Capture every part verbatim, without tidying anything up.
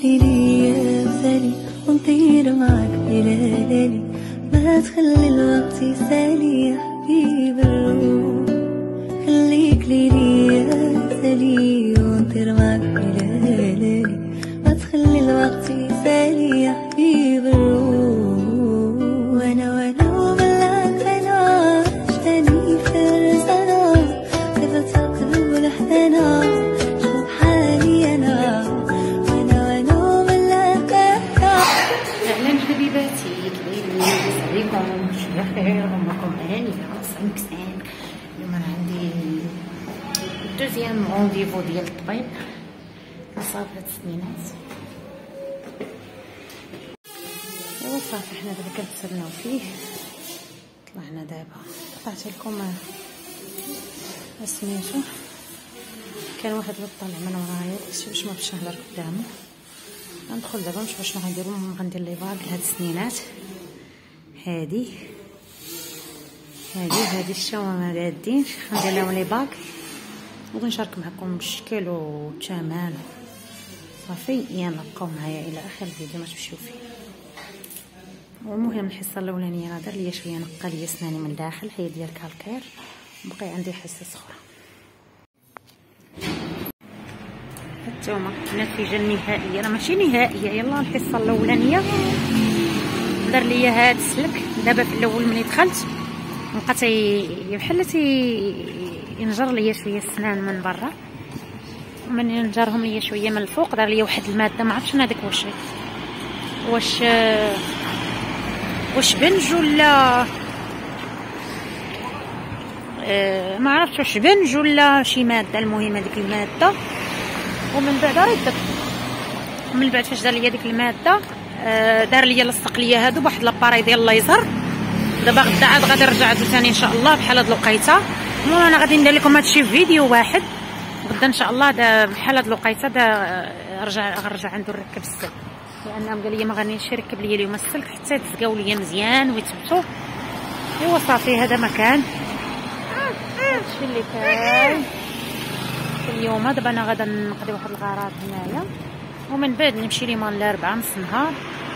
خليكي ليا مثالي ونطير معاك إلى ليالي، ما تخلي الوقت يسالي يا حبيب الروح. خليك ليا مثالي ونطير معاك إلى ليالي، ما تخلي الوقت يسالي يا حبيب الروح. وانا وانا وبلاك انا عشتني فرس انا كيف تقلب لحدنا شوف حالي انا وانا وانا وبلاك انا. اهلا حبيباتي، كيفاش عليكم؟ بخير امكم هانيه خمسة كسان. اليوم انا عندي دوزيام رونديفو ديال الطبيب لصافي هاد السنينات. ايوا صافي حنا دابا كنتسناو فيه. طلعنا دابا قطعت لكم سميتو، كان واحد اللي طالع من ورايا داكشي باش ما باش نهضر قدامه. غندخل دابا نشوف شنو غنديرو. غندير لي باغ لهاد السنينات، هادي هادي هادي الشاومه هادين غندير لهم لي باغ وغادي نشارك معكم الشكل والثمن. صافي يلا بقاو معايا الى اخر الفيديو ما تمشيو فيه. والمهم الحصه الاولانيه راه دار ليا شويه، نقى ليا سناني من الداخل، هي ديال الكالكير، بقي عندي حصص اخرى. هانتوما النتيجه النهائيه، راه ماشي نهائيه، يلا الحصه الاولانيه دار ليا هاد السلك. دابا في الاول ملي دخلت بقى تي بحال تي ينجر ليا شويه السنان من برا، ومن ينجرهم ليا شويه من الفوق دار ليا واحد الماده ما عرفتش هذيك واش واش واش بنج ولا أه ما عرفتش واش بنج ولا شي ماده. المهم هذيك الماده، ومن بعد ردت من بعد فاش دار ليا ديك الماده أه دار ليا لصق ليا هادو بواحد لاباري ديال الليزر. دابا غدا عاد غادي نرجع عاد ثاني ان شاء الله بحال هاد الوقيته. المهم انا غادي ندير لكم هادشي في فيديو واحد غدا ان شاء الله. دا بحال هاد الوقيته دا رجع غنرجع عنده نركب السلك، لانهم قال لي ما غاديش يركب لي اليوم السلك حتى يتزقاو ليا مزيان ويتبتو. ايوا صافي هذا مكان هادشي اللي كاين اليوم. دابا انا غادا نقضي واحد الغرض هنايا، ومن بعد نمشي ليمان الاربعاء نص النهار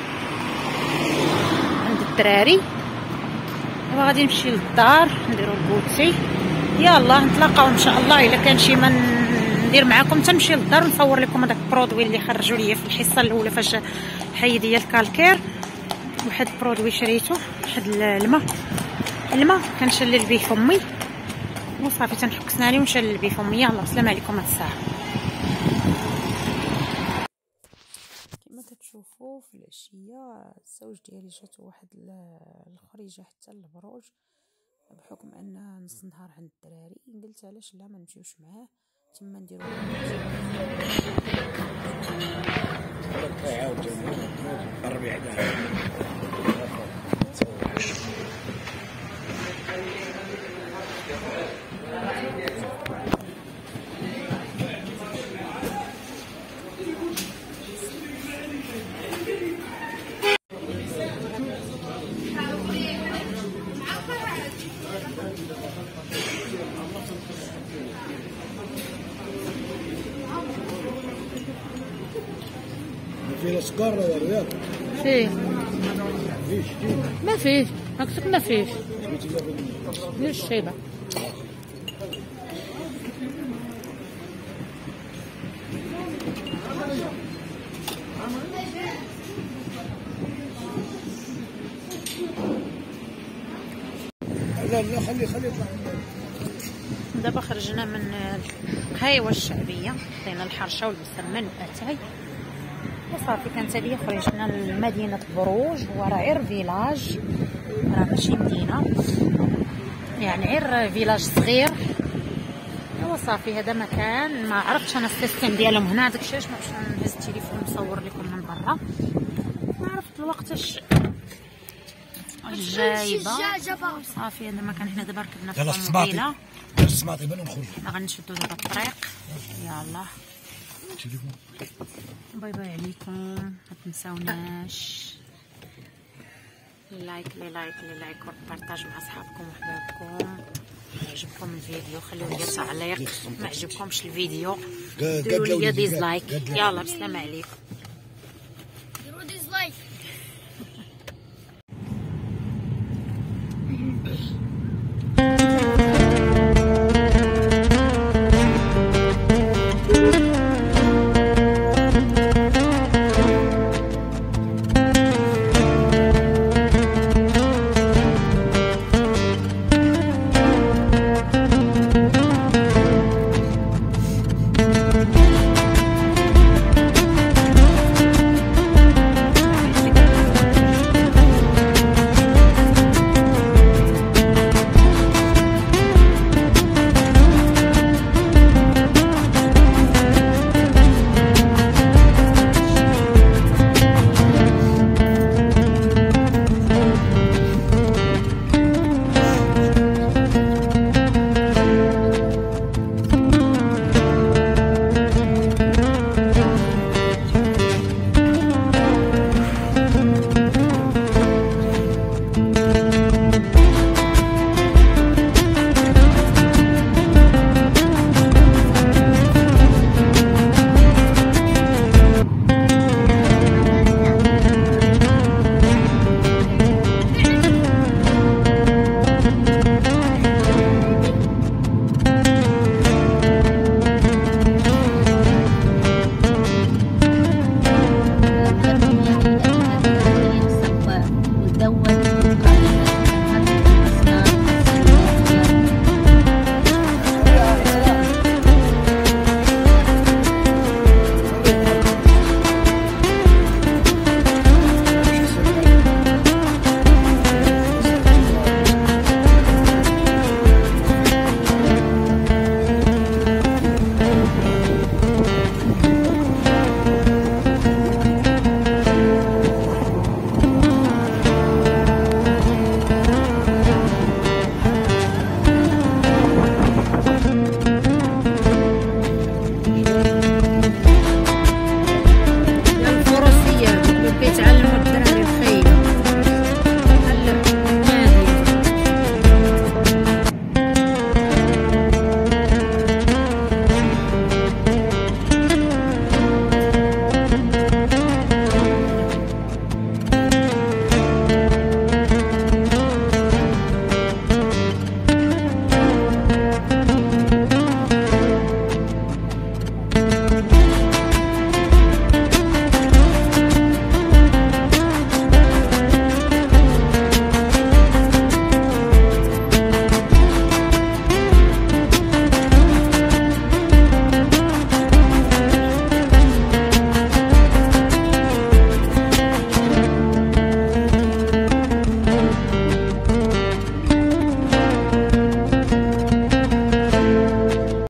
عند الدراري، وغادي نمشي للدار نديرو الكوتشي. يلا نتلاقاو ان شاء الله. الا كان شي ما ندير معكم تنمشي للدار ونصور لكم هذاك البرودوي اللي خرجوا لي في الحصه الاولى فاش حي ديال الكالكير. واحد البرودوي شريته، واحد الماء الماء كنشلل به فمي وصافي تنحك سناني ونشلل به فمي. يلا السلام عليكم هاد الساعه. كما كتشوفوا في العشيه الزوج ديالي جاتو واحد الخريجه حتى للبروج، بحكم ان نص نهار عند الدراري قلت علاش لا ما نمشيوش معاه تما نديرو الربيع. فيه سكر يا رياض؟ فيه ما فيه مكتوب ما فيه ليش شايبه. لا لا خلي خلي يطلع. دابا خرجنا من القهيوه الشعبيه، عطينا الحرشه والمسمن واتاي وصافي. كانت هذه خرجنا لمدينه بروج، وراه غير فيلاج، راه ماشي مدينه، يعني غير فيلاج صغير. ايوا صافي هذا مكان ما عرفتش انا السيستم ديالهم هنا، داكشي علاش ما باش نهز التليفون نصور لكم من برا. ما عرفت الوقتاش جايبه. صافي هذا مكان حنا دابا ركبنا في الطوموبيله. السماطي بان نخرج. غنشدو دابا الطريق. يلا باي باي عليكم، ما تنساوناش لايك لي لايك لي لايك وبارطاج مع صحابكم وحبابكم. عجبكم الفيديو خليو لي تعليق، ما عجبكمش الفيديو ديروا لي ديزلايك. يلا بسلامة عليكم. لاباس.